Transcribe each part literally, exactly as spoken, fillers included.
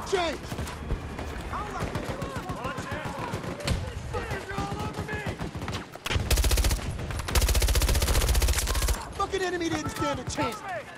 change! Fucking enemy didn't stand a chance!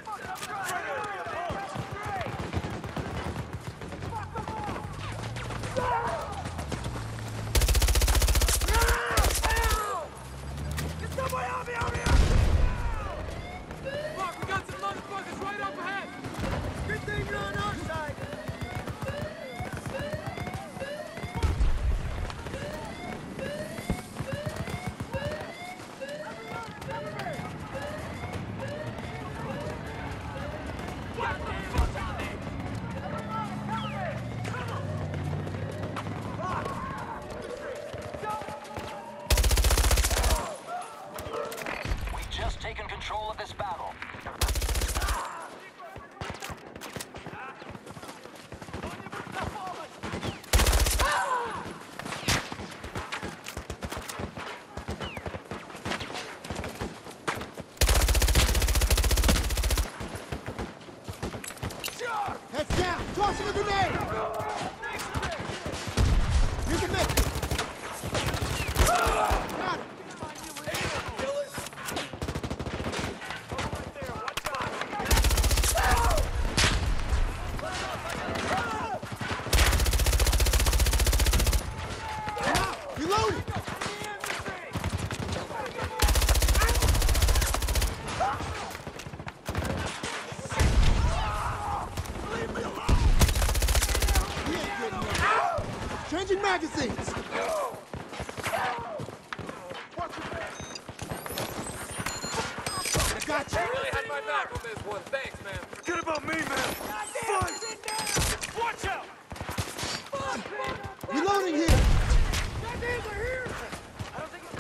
Taken control of this battle. Heads down! Toss him a grenade! Here's a medkit! Got it! Reloading! Changing magazines! I got you! You really had my back on this one. Thanks, man. Forget about me, man! Fight! Watch out! Reloading here! Goddamn, we're here! I don't think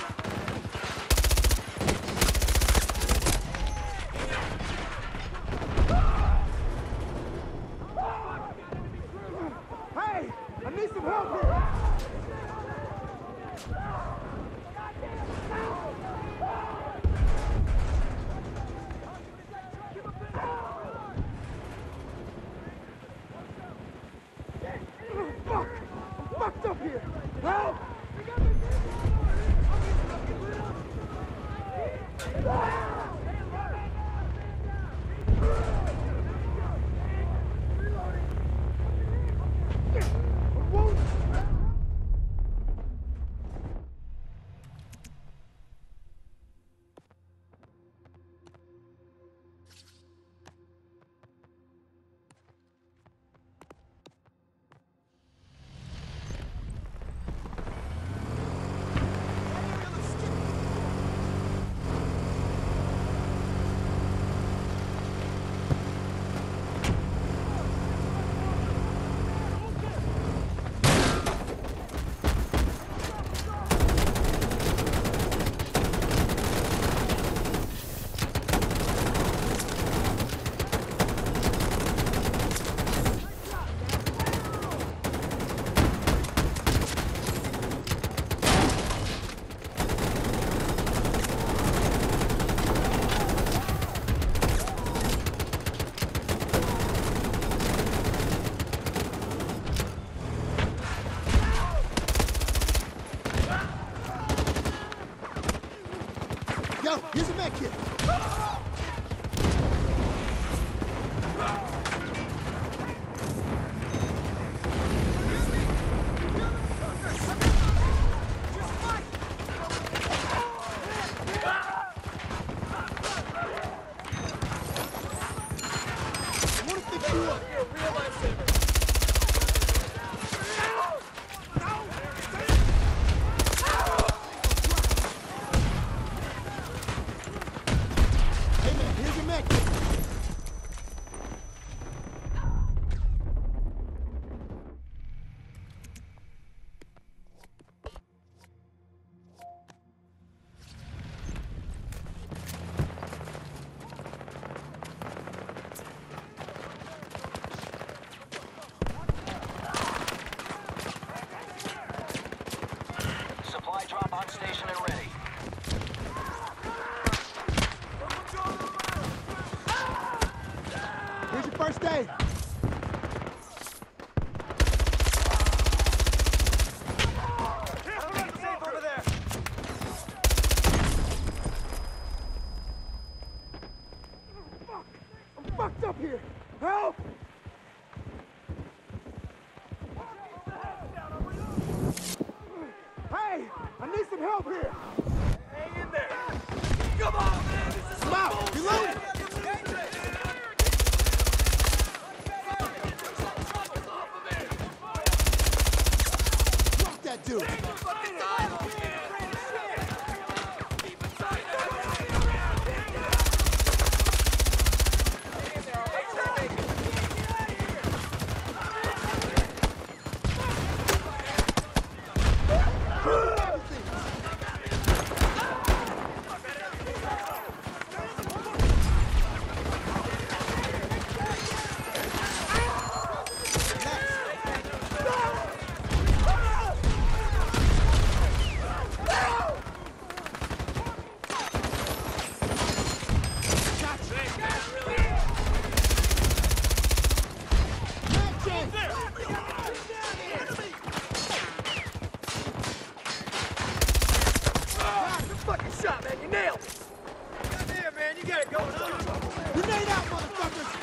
Hey! I need some help here! Fuck! I'm fucked up here! Help! Yo, here's a med kit. I want to fix you up. you're a real lifesaver. Hey man, here's your med kit. Supply drop on station and ready. Here's your first aid. fucked up here. Help! Hey, I need some help here. Hang in there. Come on, man. This is Come out. Reload. Drop that dude. Shot, man, you nailed it! Goddamn, man, you got it going on! Grenade out, motherfuckers!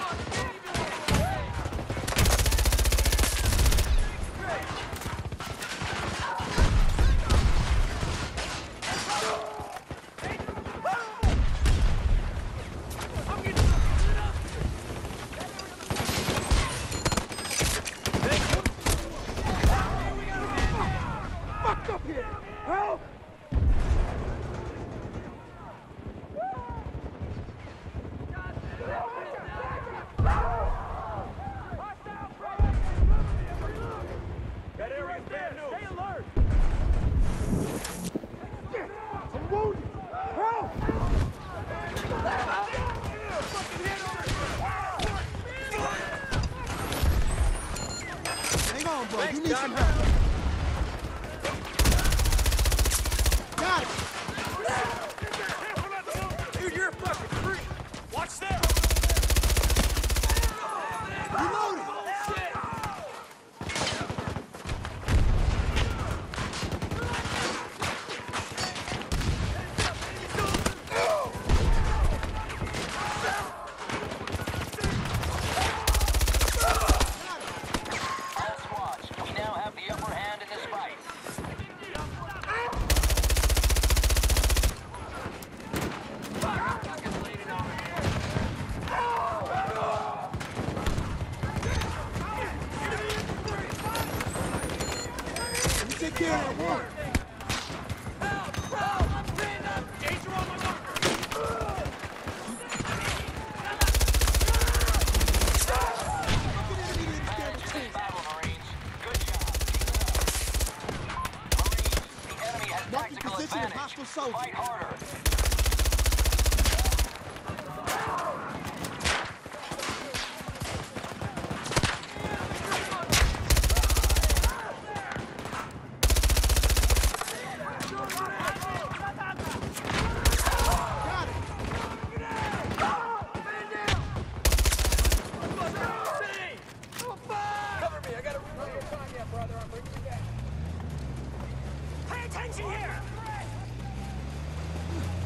Fucked up here! Help! That area's bad news! Stay alert! I'm wounded! Help! Hang on, bro. You need some help. Got it! Dude, you're a fucking freak! Watch that! Reloading! Take care of that one. Danger on my marker! Managed this battle, Marines. Good job. Keep it up. Marines, the enemy has Marking tactical position of advantage. hostile soldiers. Fight harder. Pay attention here!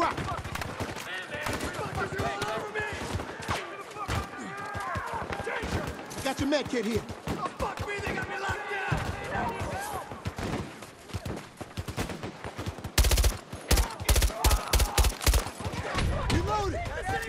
drop. Motherfuckers are all over me! Danger! Got your med kit here. Oh, fuck me, they got me locked down! Reloading.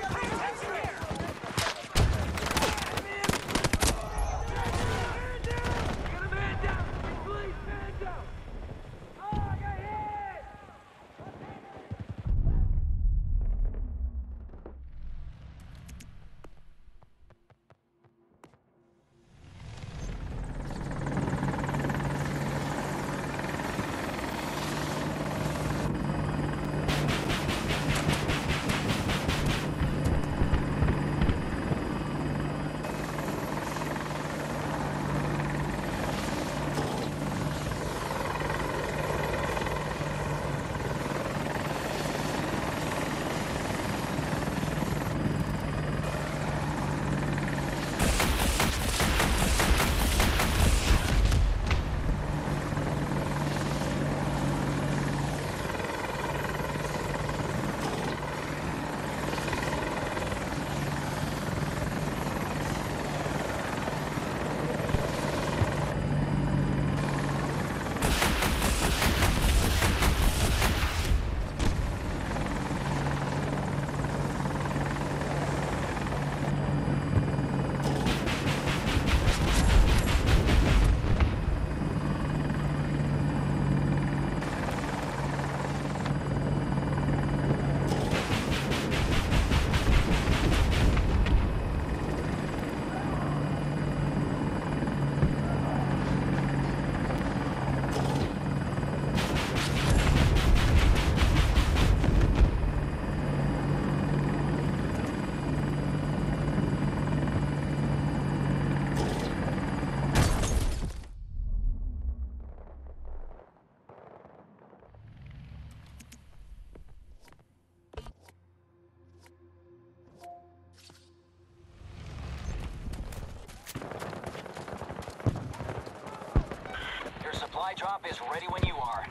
Supply drop is ready when you are.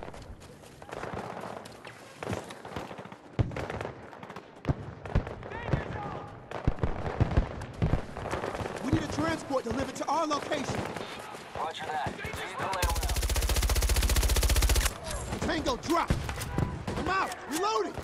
We need a transport delivered to our location. Roger that. Vehicle en route. Tango, drop. I'm out. Reloading.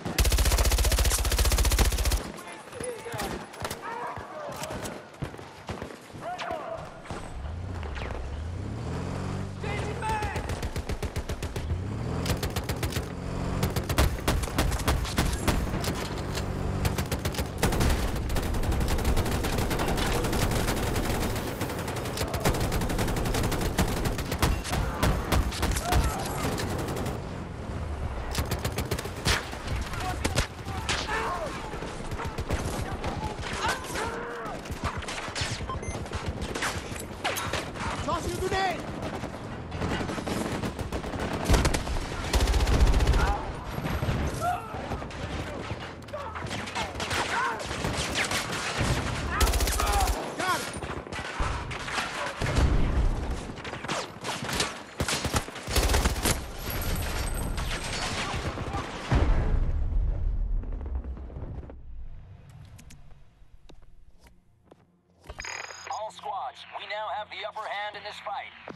Tossing a grenade! Got it! All squads, we now have the upper hand in this fight.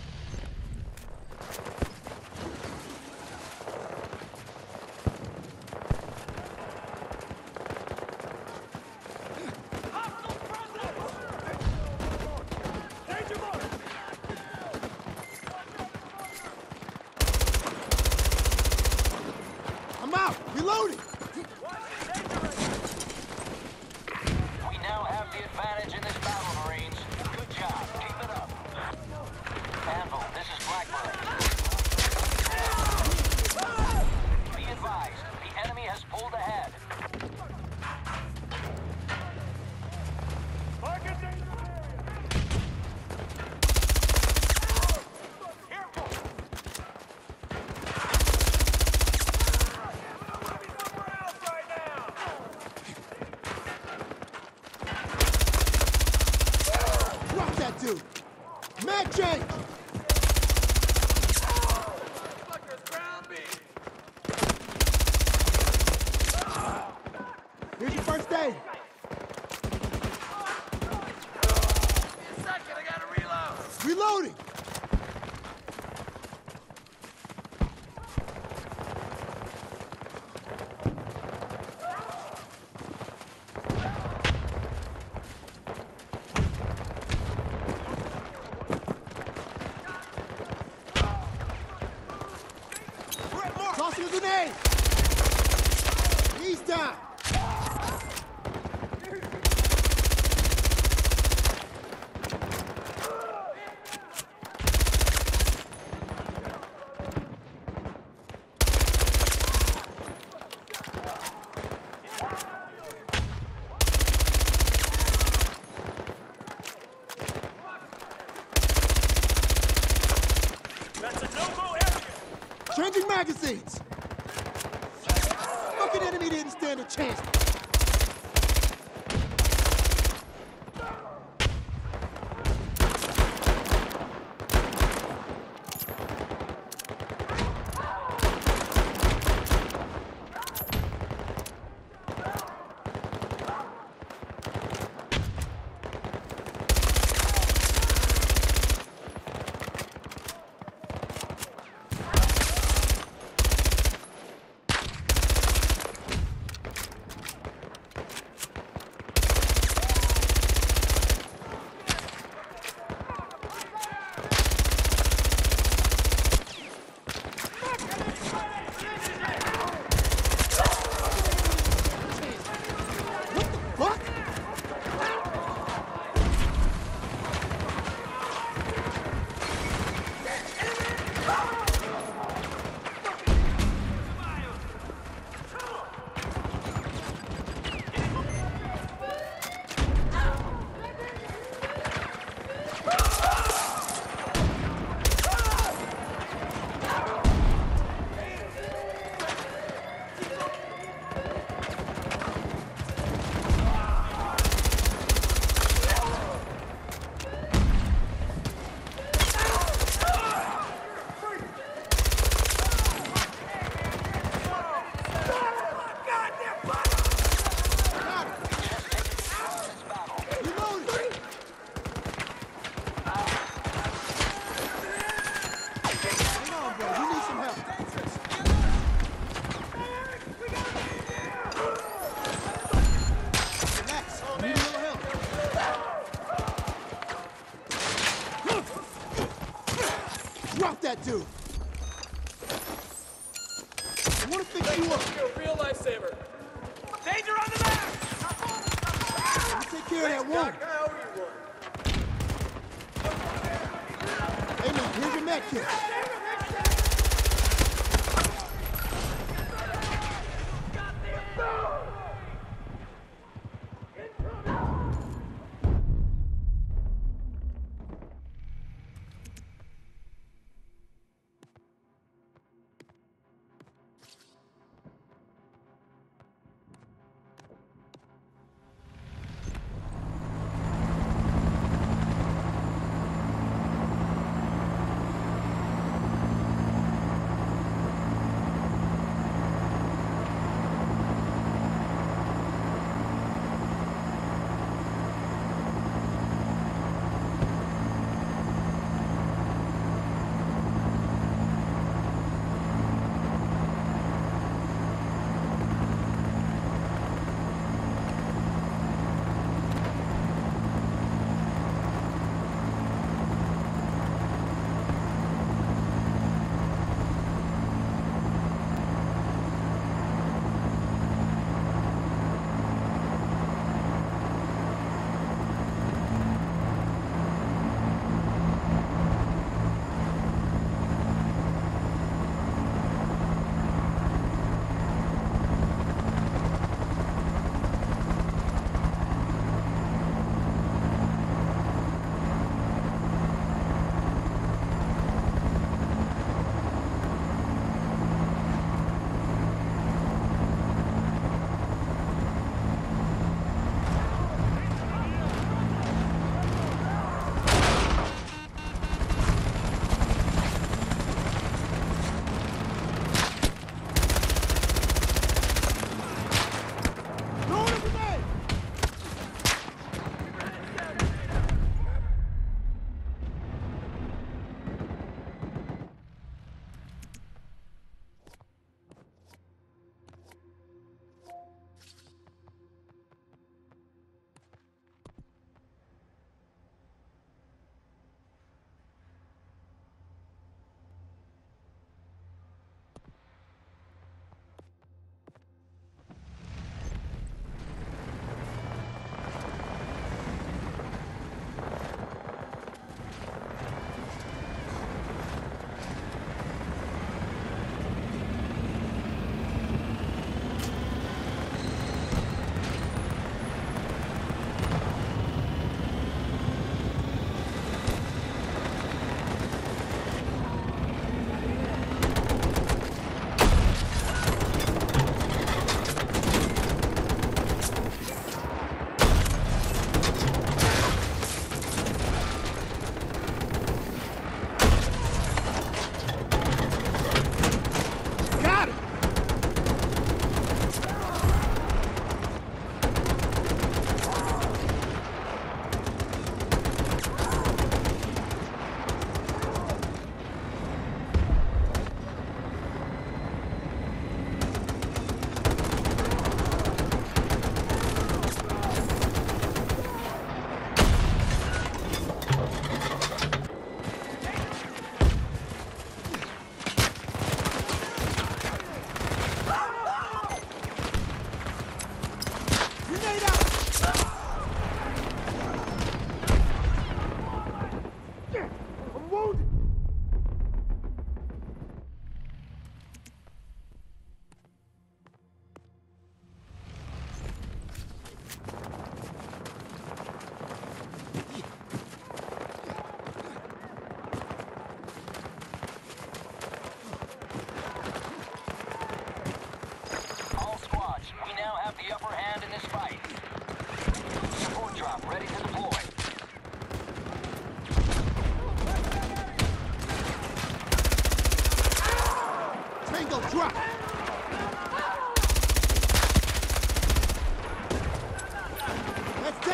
I'm out! Reloading! We now have the advantage in this battle, Marines. Good job. Keep it up. Anvil, this is Blackbird. Be advised, the enemy has pulled ahead. Drop that dude! Mag change! Reloading! Tossing a grenade! He's down! That's a no-go area! Changing magazines! Fucking enemy didn't stand a chance! Drop that dude! I want to fix you up! You're a real lifesaver. Danger on the map! You take care of that woman! I owe you one. Hey man, here's your med kit!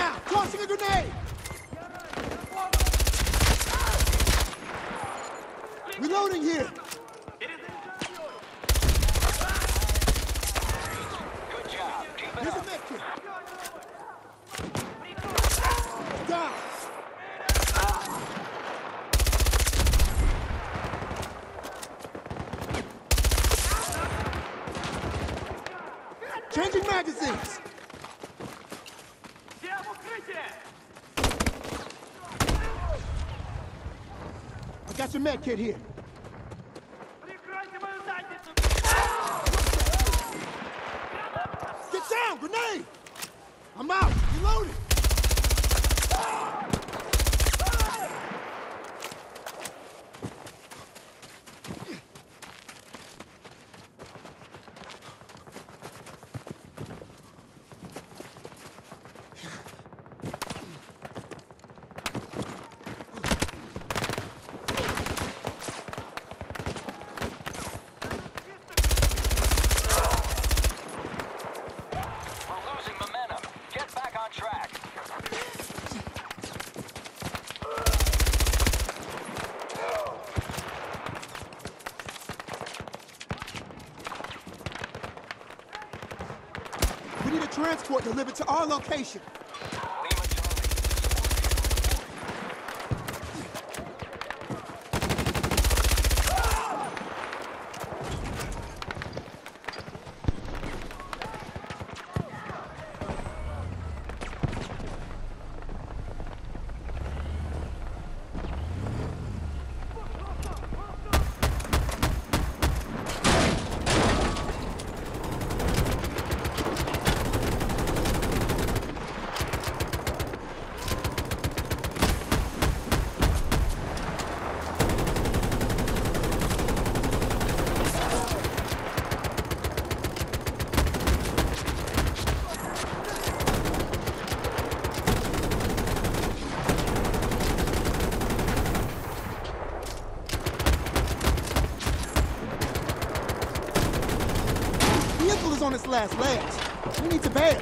Now, tossing a grenade! Reloading here! Good job. Keep it Here's a up. med kit! Down! Changing magazines! I got your med kit here. Get down! Grenade! I'm out! Reloading! We're losing momentum. Get back on track. We need a transport delivered to our location. Lima Charlie. Vehicle is on its last legs. We need to bail.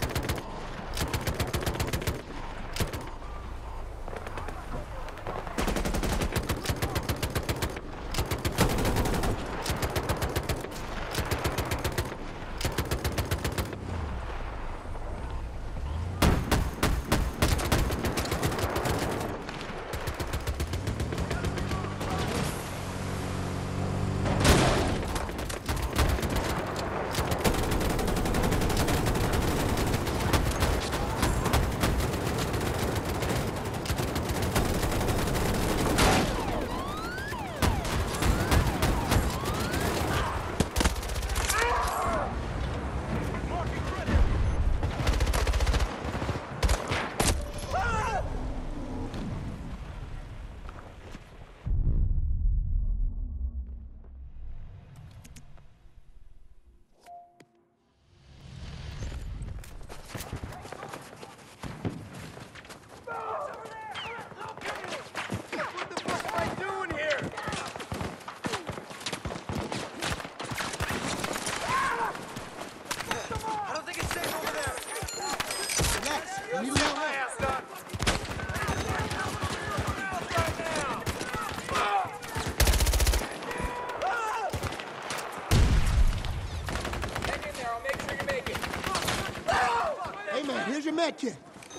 Here's your med kit.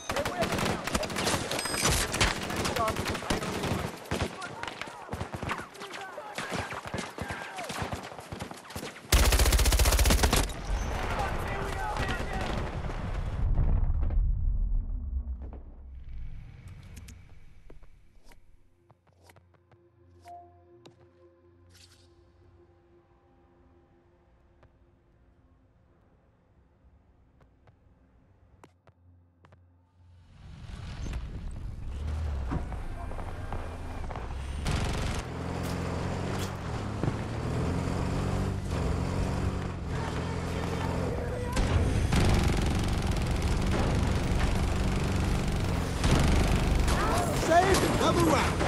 Saved another round.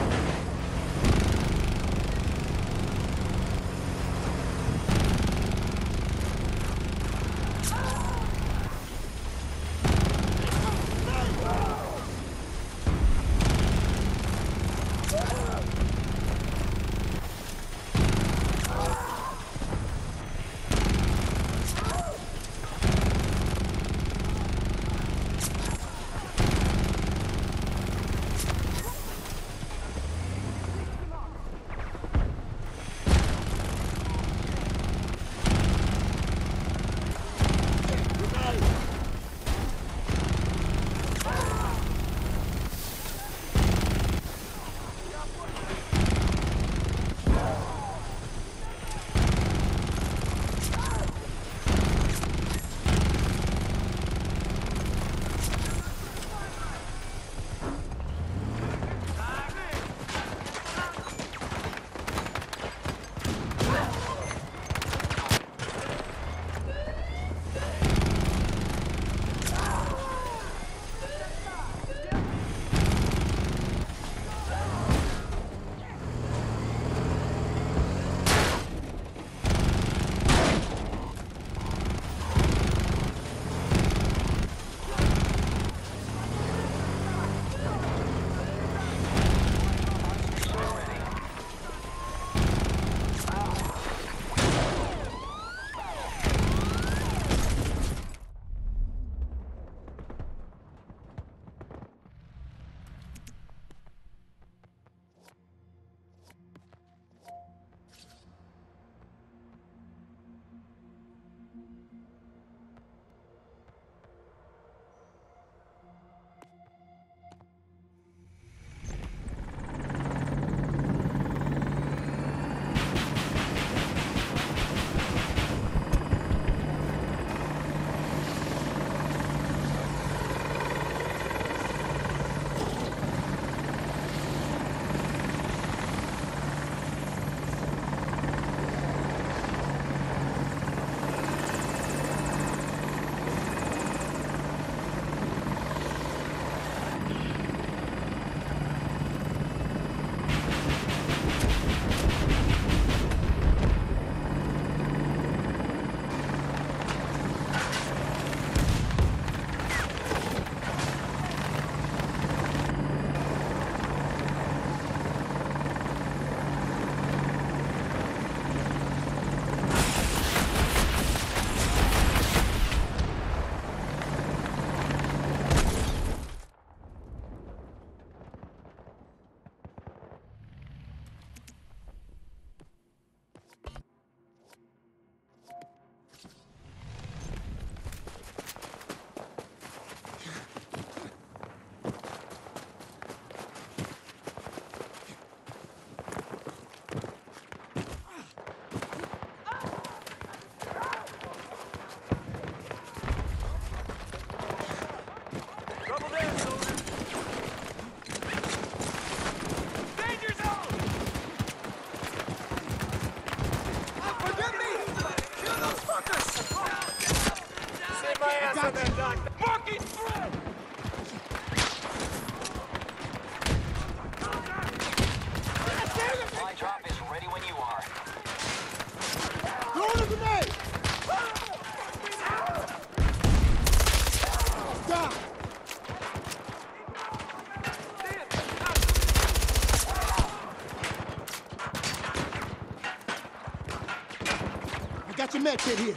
got your med kit here.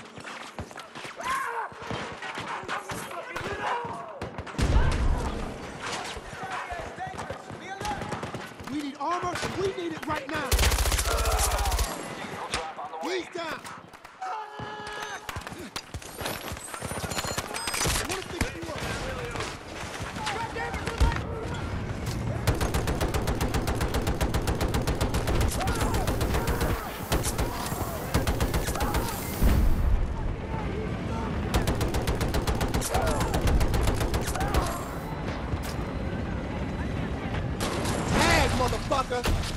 We need armor, and we need it right now. He's down. I want to fix you up. Tag, motherfucker!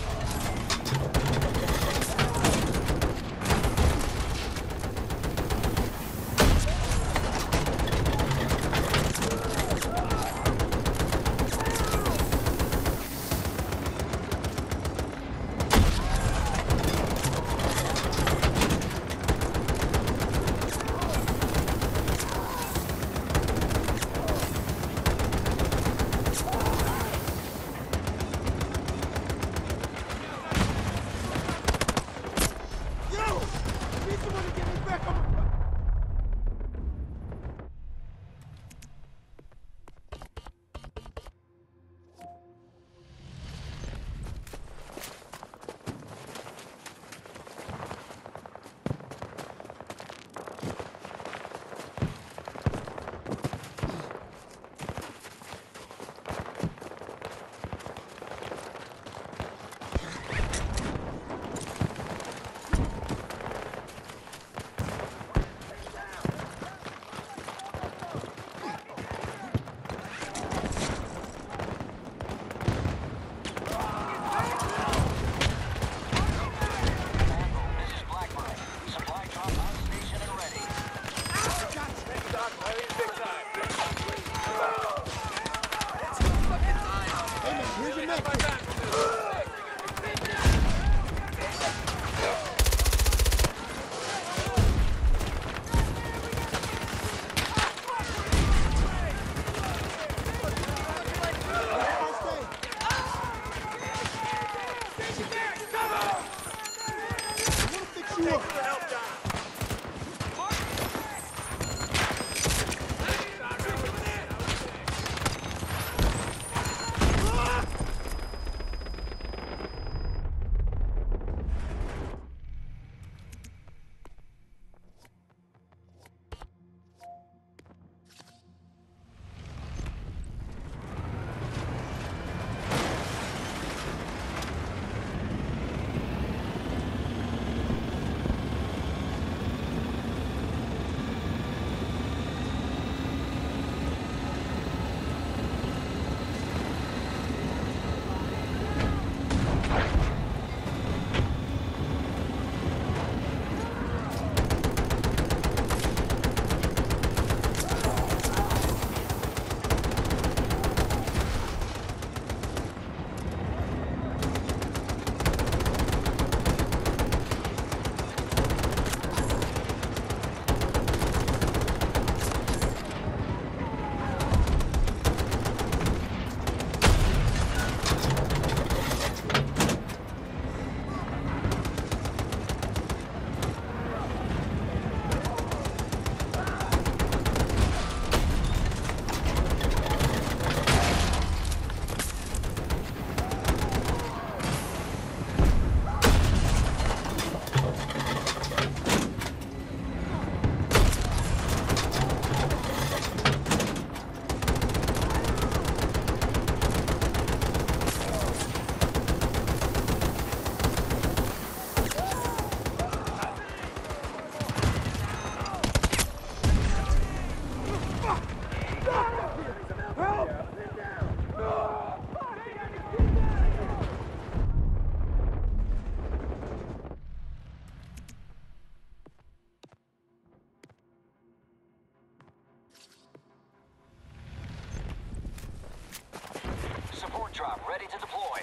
drop ready to deploy.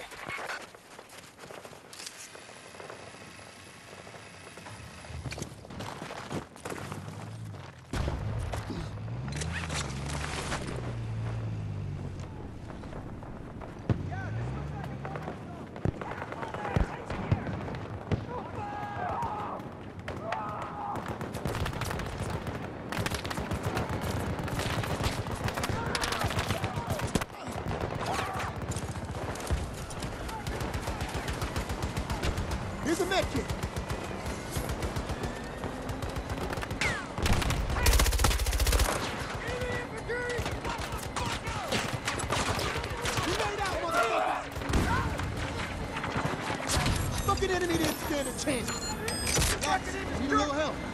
Here's a med kit. Fucking enemy didn't stand a chance. Relax. Need a little help.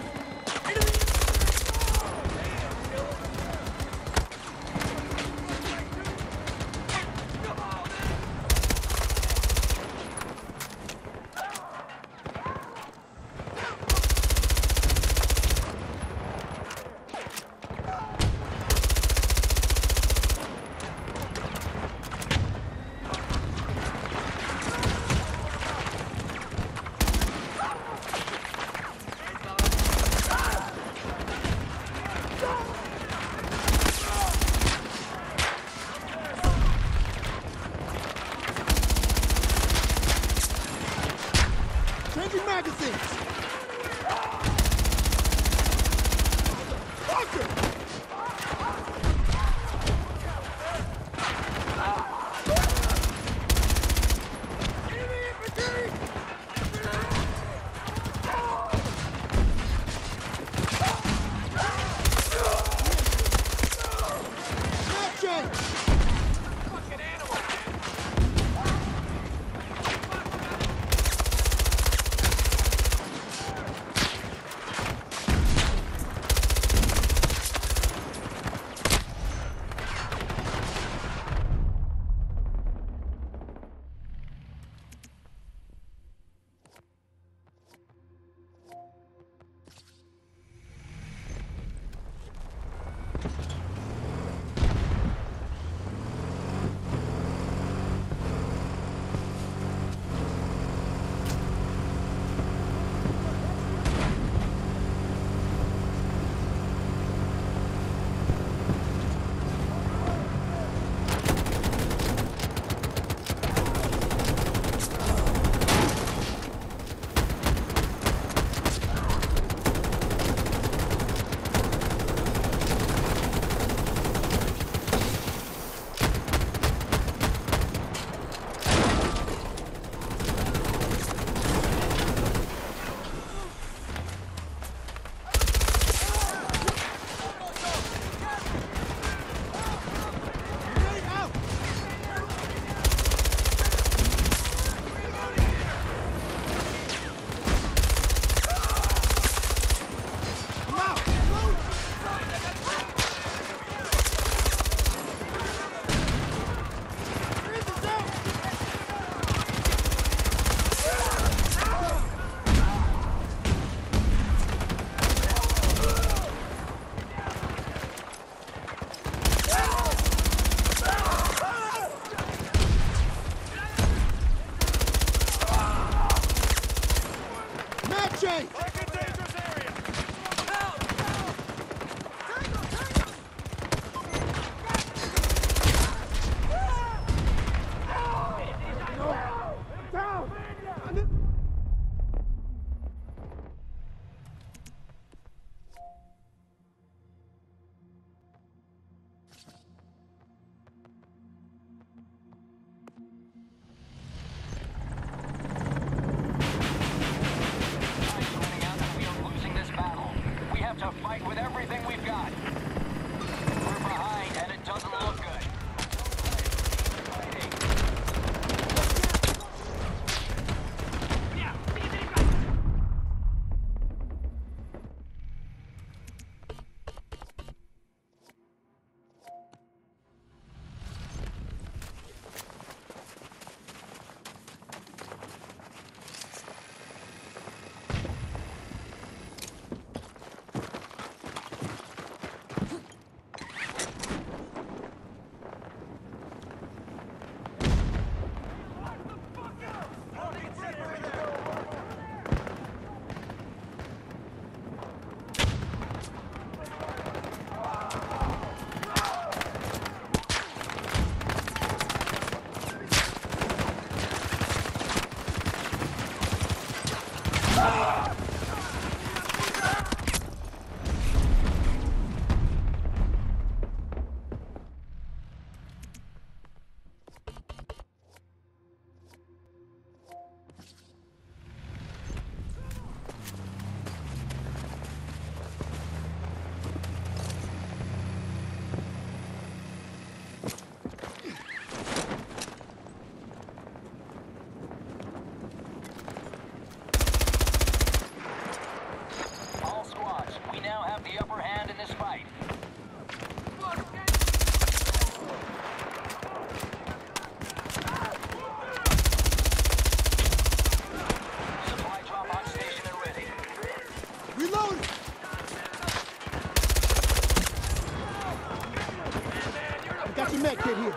Changing magazines! Walker! Snap change! Fucking animal, man. get here.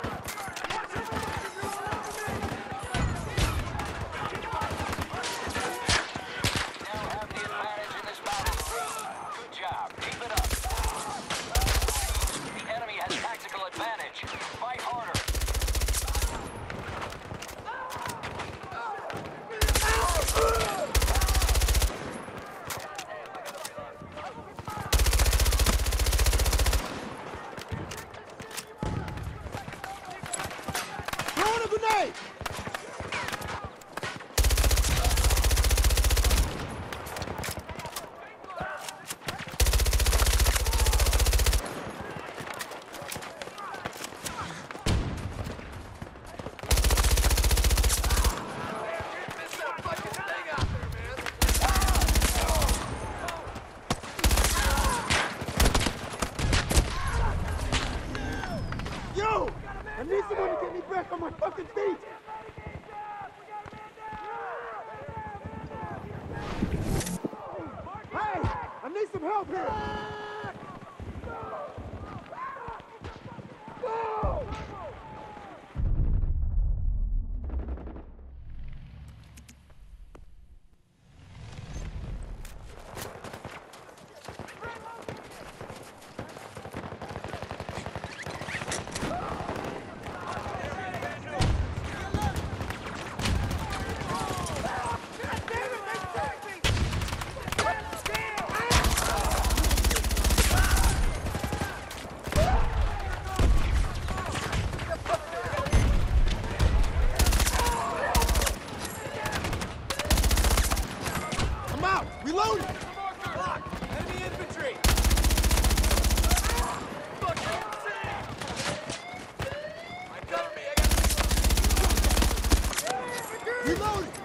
Now have the advantage in this battle. Good job. Keep it up. The enemy has tactical advantage. Fight harder. Throwing a grenade! Miss that fucking thing out there, man. Yo! I need someone to get me back on my fucking feet! Hey! I need some help here! I'm out! Reloading! Fuck! Enemy infantry! Fucking insane! Cover me, I got... Reloading!